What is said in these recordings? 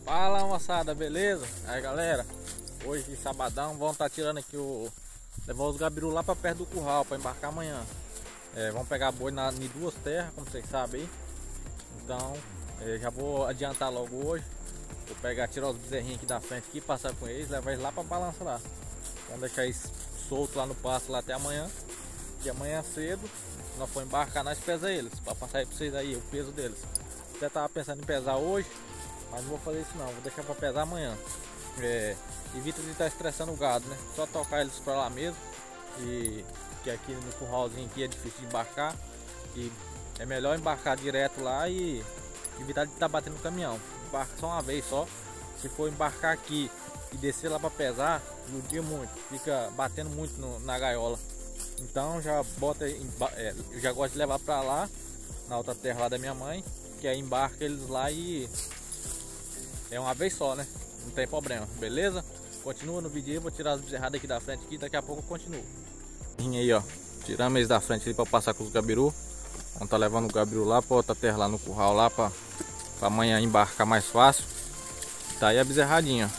Fala moçada, beleza? Aí galera, hoje sabadão vamos estar tirando aqui levar os gabiru lá para perto do curral para embarcar amanhã. Vamos pegar boi em duas terras, como vocês sabem aí. Então já vou adiantar logo hoje. Vou pegar, tirar os bezerrinhos aqui da frente aqui, passar com eles, levar eles lá para balança lá. Vamos deixar eles soltos lá no pasto lá até amanhã. E amanhã cedo nós for embarcar, nós pesa eles, para passar aí para vocês aí o peso deles. Já tava pensando em pesar hoje, mas não vou fazer isso não, vou deixar para pesar amanhã. Evita de estar estressando o gado, né? Só tocar eles para lá mesmo. E que aqui no curralzinho aqui é difícil de embarcar. E é melhor embarcar direto lá e evitar de estar batendo no caminhão. Embarca só uma vez só. Se for embarcar aqui e descer lá para pesar, judia muito, fica batendo muito na gaiola. Então já bota, eu já gosto de levar para lá, na outra terra lá da minha mãe, que aí embarca eles lá e é uma vez só, né? Não tem problema, beleza? Continua no vídeo aí, vou tirar as bezerradas aqui da frente aqui, daqui a pouco eu continuo. Aí ó, tiramos eles da frente ali para passar com os gabiru. Vamos tá levando o gabiru lá para outra terra lá no curral lá para amanhã embarcar mais fácil. Tá aí a bezerradinha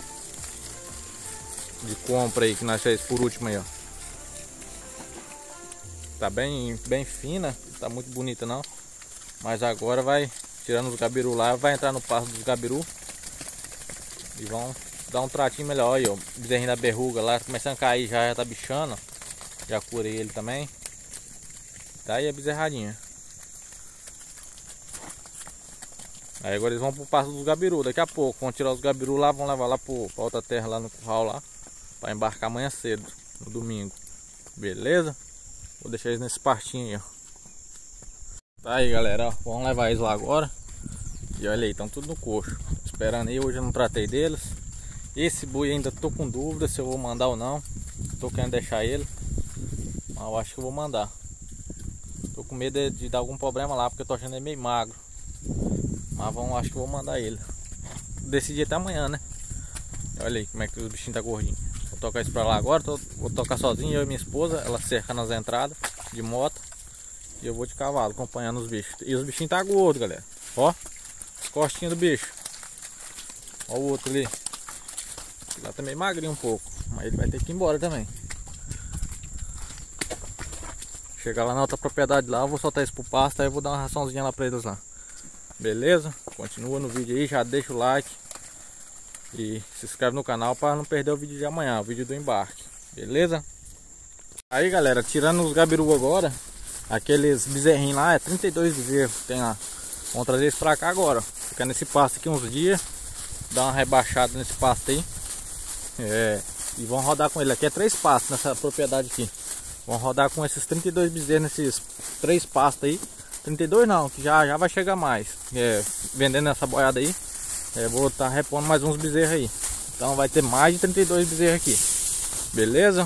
de compra aí que nós fez por último aí ó. Tá bem fina, tá muito bonita não. Mas agora vai tirando os gabiru lá, vai entrar no pasto dos gabiru e vão dar um tratinho melhor aí ó. O bezerrinho da berruga lá começando a cair, já tá bichando. Já curei ele também. Tá aí a bezerradinha. Aí agora eles vão pro pasto dos gabiru, daqui a pouco vão tirar os gabiru lá, vão levar lá pra outra terra lá no curral lá, para embarcar amanhã cedo, no domingo. Beleza? Vou deixar eles nesse pastinho aí, ó. Tá aí galera, ó, vamos levar eles lá agora. E olha aí, estão tudo no coxo, esperando aí, hoje eu não tratei deles. Esse boi ainda tô com dúvida se eu vou mandar ou não. Tô querendo deixar ele, mas eu acho que eu vou mandar. Tô com medo de dar algum problema lá, porque eu tô achando ele meio magro. Mas acho que eu vou mandar ele. Decidi até amanhã, né? Olha aí como é que os bichinhos tá gordinhos. Vou tocar isso pra lá agora, vou tocar sozinho, eu e minha esposa. Ela cerca nas entradas de moto. E eu vou de cavalo, acompanhando os bichos. E os bichinhos tá gordos, galera. Ó, as costinhas do bicho. Ó o outro ali. Lá também magrinho um pouco, mas ele vai ter que ir embora também. Chegar lá na outra propriedade lá, eu vou soltar isso pro pasto. Aí eu vou dar uma raçãozinha lá pra eles lá. Beleza? Continua no vídeo aí, já deixa o like. E se inscreve no canal para não perder o vídeo de amanhã, o vídeo do embarque. Beleza? Aí galera, tirando os gabiru agora. Aqueles bezerrinhos lá, é 32 bezerros que tem lá. Vamos trazer eles pra cá agora. Ficar nesse pasto aqui uns dias. Dar uma rebaixada nesse pasto aí. E vão rodar com ele. Aqui é 3 pastos nessa propriedade aqui. Vão rodar com esses 32 bezerros nesses 3 pastos aí. 32 não, que já vai chegar mais. Vendendo essa boiada aí. Vou estar repondo mais uns bezerros aí. Então vai ter mais de 32 bezerros aqui. Beleza?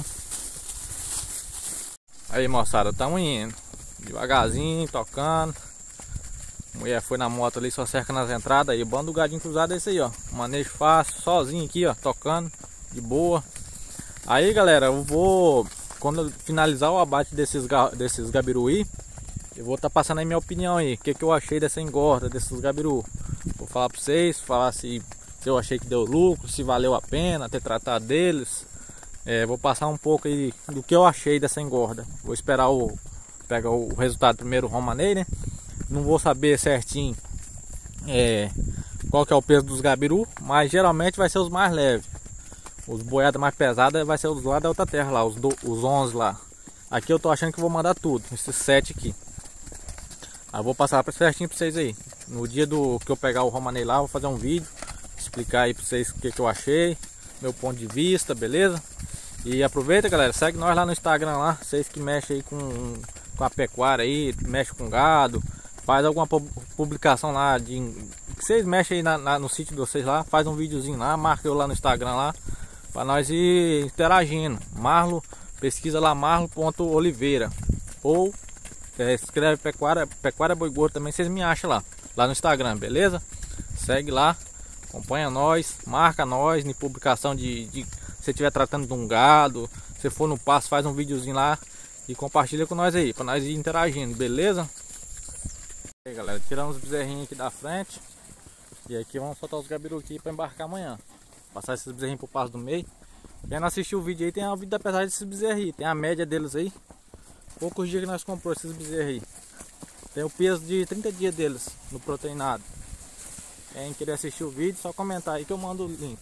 Aí moçada, estamos indo. Devagarzinho, tocando. A mulher foi na moto ali, só cerca nas entradas. Aí o bando do gadinho cruzado é esse aí, ó. Manejo fácil, sozinho aqui, ó. Tocando, de boa. Aí galera, eu vou, quando eu finalizar o abate desses gabiru aí, eu vou estar passando aí minha opinião aí. O que eu achei dessa engorda, desses gabiru. Vou falar pra vocês, falar se eu achei que deu lucro, se valeu a pena ter tratado deles. Vou passar um pouco aí do que eu achei dessa engorda. Vou esperar pegar o resultado primeiro, o romanei, né? Não vou saber certinho qual que é o peso dos gabiru, mas geralmente vai ser os mais leves. Os boiadas mais pesadas vai ser os lá da outra terra lá, os 11 lá. Aqui eu tô achando que vou mandar tudo, esses 7 aqui. Aí vou passar certinho pra vocês aí. No dia que eu pegar o romanei lá, vou fazer um vídeo, explicar aí pra vocês o que eu achei, meu ponto de vista, beleza? E aproveita galera, segue nós lá no Instagram lá, vocês que mexem aí com a pecuária aí, mexem com gado, faz alguma publicação lá, que vocês mexem aí no sítio de vocês lá, faz um videozinho lá, marca eu lá no Instagram lá, pra nós ir interagindo. Marlo, pesquisa lá marlo.oliveira ou escreve pecuária boi gordo também, vocês me acham lá no Instagram, beleza? Segue lá, acompanha nós, marca nós em publicação se você estiver tratando de um gado, se for no pasto, faz um videozinho lá e compartilha com nós aí, para nós ir interagindo, beleza? Aí galera, tiramos os bezerrinhos aqui da frente. E aqui vamos soltar os gabiru aqui para embarcar amanhã. Passar esses bezerrinhos pro passo do meio. Quem não assistiu o vídeo aí tem a vida da pesagem desses bezerros aí. Tem a média deles aí. Poucos dias que nós compramos esses bezerros aí. Tem o peso de 30 dias deles no proteinado. Quem querer assistir o vídeo, só comentar aí que eu mando o link.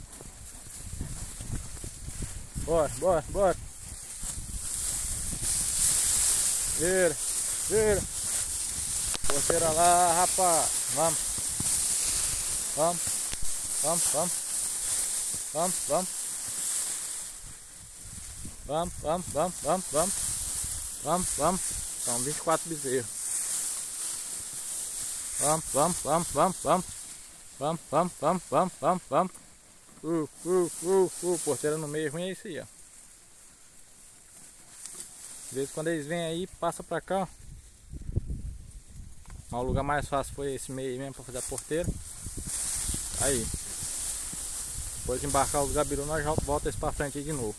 Bora, bora, bora. Vira, vira. Porteira lá, rapaz. Vamos. Vamos. Vamos, vamos. Vamos, vamos. Vamos, vamos, vamos, vamos, vamos. Vamos, vamos. São 24 bezerros. Vamos, vamos, vamos, vamos, vamos. Vamos, vamos, vamos, vamos, vamos, vamos. Porteira no meio ruim é isso aí, ó. Às vezes quando eles vêm aí, passa pra cá, ó. Mas o lugar mais fácil foi esse meio aí mesmo pra fazer a porteira. Aí. Depois de embarcar os gabiru, nós volta esse pra frente aí de novo.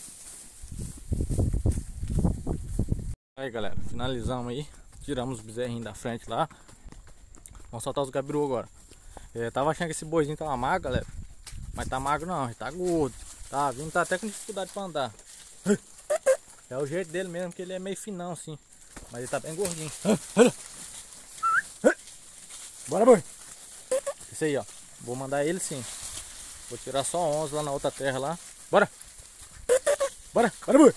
Aí galera, finalizamos aí. Tiramos os bezerrinhos da frente lá. Vamos soltar os gabiru agora. Tava achando que esse boizinho tava magro, galera. Mas tá magro não, ele tá gordo. Tá vindo, tá até com dificuldade pra andar. É o jeito dele mesmo, que ele é meio finão assim. Mas ele tá bem gordinho. Bora, boi. Isso aí, ó. Vou mandar ele sim. Vou tirar só 11 lá na outra terra lá. Bora. Bora, bora, boi.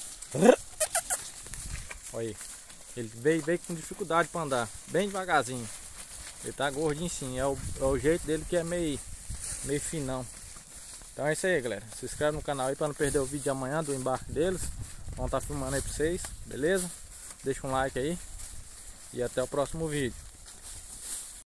Olha aí. Ele veio com dificuldade pra andar. Bem devagarzinho. Ele tá gordinho sim. É o jeito dele que é meio finão. Então é isso aí, galera. Se inscreve no canal aí pra não perder o vídeo de amanhã do embarque deles. Vamos estar filmando aí pra vocês. Beleza? Deixa um like aí. E até o próximo vídeo.